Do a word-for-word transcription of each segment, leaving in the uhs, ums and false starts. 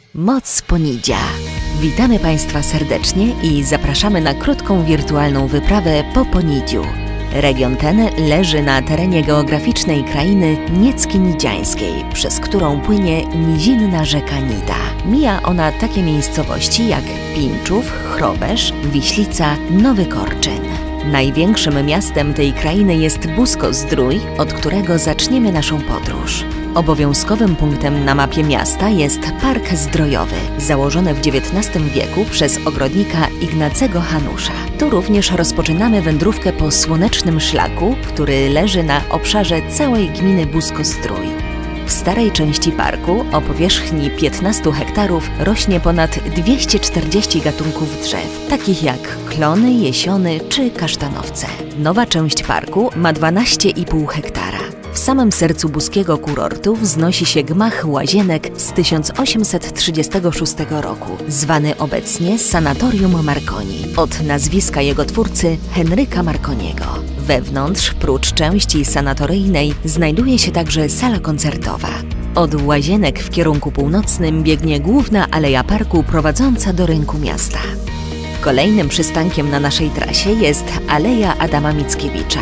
Moc Ponidzia. Witamy Państwa serdecznie i zapraszamy na krótką wirtualną wyprawę po Ponidziu. Region ten leży na terenie geograficznej krainy Niecki-Nidziańskiej, przez którą płynie nizinna rzeka Nida. Mija ona takie miejscowości jak Pińczów, Chrobesz, Wiślica, Nowy Korczyn. Największym miastem tej krainy jest Busko-Zdrój, od którego zaczniemy naszą podróż. Obowiązkowym punktem na mapie miasta jest Park Zdrojowy, założony w dziewiętnastym wieku przez ogrodnika Ignacego Hanusza. Tu również rozpoczynamy wędrówkę po słonecznym szlaku, który leży na obszarze całej gminy Busko-Zdrój. W starej części parku o powierzchni piętnastu hektarów rośnie ponad dwieście czterdzieści gatunków drzew, takich jak klony, jesiony czy kasztanowce. Nowa część parku ma dwanaście i pół hektara. W samym sercu buskiego kurortu wznosi się gmach Łazienek z tysiąc osiemset trzydziestego szóstego roku, zwany obecnie Sanatorium Marconi, od nazwiska jego twórcy Henryka Marconiego. Wewnątrz, prócz części sanatoryjnej, znajduje się także sala koncertowa. Od Łazienek w kierunku północnym biegnie główna aleja parku prowadząca do rynku miasta. Kolejnym przystankiem na naszej trasie jest Aleja Adama Mickiewicza.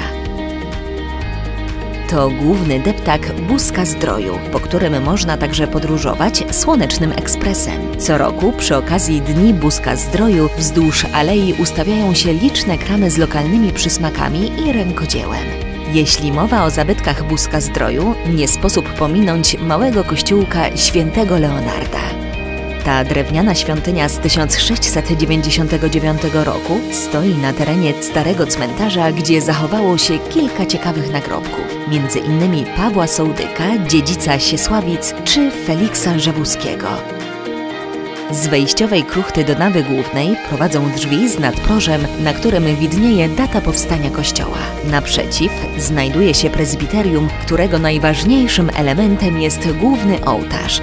To główny deptak Buska-Zdroju, po którym można także podróżować słonecznym ekspresem. Co roku przy okazji Dni Buska-Zdroju wzdłuż alei ustawiają się liczne kramy z lokalnymi przysmakami i rękodziełem. Jeśli mowa o zabytkach Buska-Zdroju, nie sposób pominąć małego kościółka Świętego Leonarda. Ta drewniana świątynia z tysiąc sześćset dziewięćdziesiątego dziewiątego roku stoi na terenie starego cmentarza, gdzie zachowało się kilka ciekawych nagrobków, między innymi Pawła Sołdyka, dziedzica Siesławic czy Feliksa Rzewuskiego. Z wejściowej kruchty do nawy głównej prowadzą drzwi z nadprożem, na którym widnieje data powstania kościoła. Naprzeciw znajduje się prezbiterium, którego najważniejszym elementem jest główny ołtarz.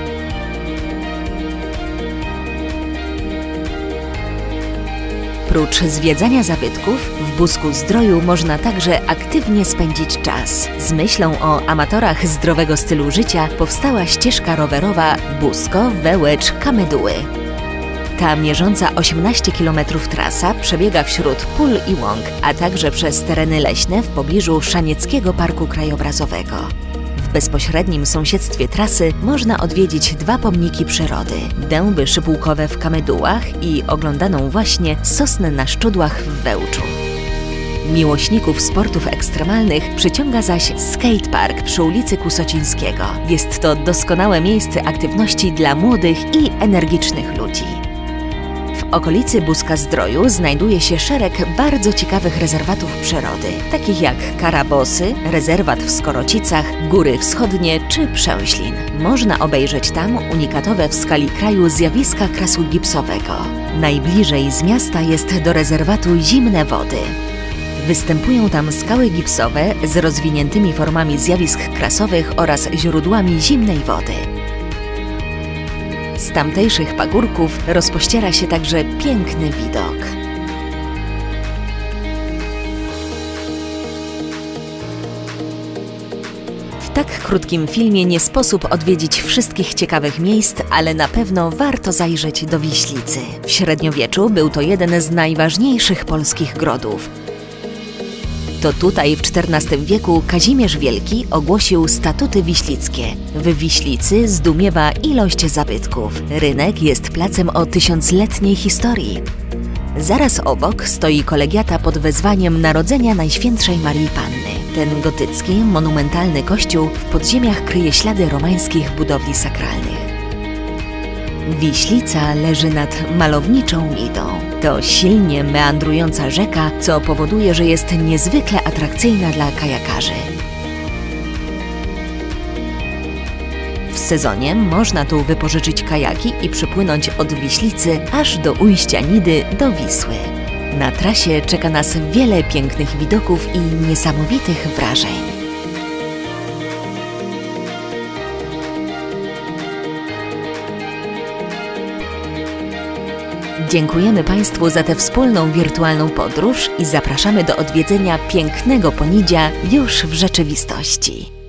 Prócz zwiedzania zabytków, w Busku-Zdroju można także aktywnie spędzić czas. Z myślą o amatorach zdrowego stylu życia powstała ścieżka rowerowa Busko-Wełecz-Kameduły. Ta mierząca osiemnaście kilometrów trasa przebiega wśród pól i łąk, a także przez tereny leśne w pobliżu Szanieckiego Parku Krajobrazowego. W bezpośrednim sąsiedztwie trasy można odwiedzić dwa pomniki przyrody – dęby szypułkowe w Kamedułach i oglądaną właśnie sosnę na Szczudłach w Wełczu. Miłośników sportów ekstremalnych przyciąga zaś skatepark przy ulicy Kusocińskiego. Jest to doskonałe miejsce aktywności dla młodych i energicznych ludzi. W okolicy Buska-Zdroju znajduje się szereg bardzo ciekawych rezerwatów przyrody, takich jak Karabosy, rezerwat w Skorocicach, Góry Wschodnie czy Przęślin. Można obejrzeć tam unikatowe w skali kraju zjawiska krasu gipsowego. Najbliżej z miasta jest do rezerwatu Zimne Wody. Występują tam skały gipsowe z rozwiniętymi formami zjawisk krasowych oraz źródłami zimnej wody. Z tamtejszych pagórków rozpościera się także piękny widok. W tak krótkim filmie nie sposób odwiedzić wszystkich ciekawych miejsc, ale na pewno warto zajrzeć do Wiślicy. W średniowieczu był to jeden z najważniejszych polskich grodów. To tutaj w czternastym wieku Kazimierz Wielki ogłosił statuty wiślickie. W Wiślicy zdumiewa ilość zabytków. Rynek jest placem o tysiącletniej historii. Zaraz obok stoi kolegiata pod wezwaniem Narodzenia Najświętszej Maryi Panny. Ten gotycki, monumentalny kościół w podziemiach kryje ślady romańskich budowli sakralnych. Wiślica leży nad malowniczą Nidą. To silnie meandrująca rzeka, co powoduje, że jest niezwykle atrakcyjna dla kajakarzy. W sezonie można tu wypożyczyć kajaki i przypłynąć od Wiślicy aż do ujścia Nidy do Wisły. Na trasie czeka nas wiele pięknych widoków i niesamowitych wrażeń. Dziękujemy Państwu za tę wspólną wirtualną podróż i zapraszamy do odwiedzenia pięknego Ponidzia już w rzeczywistości.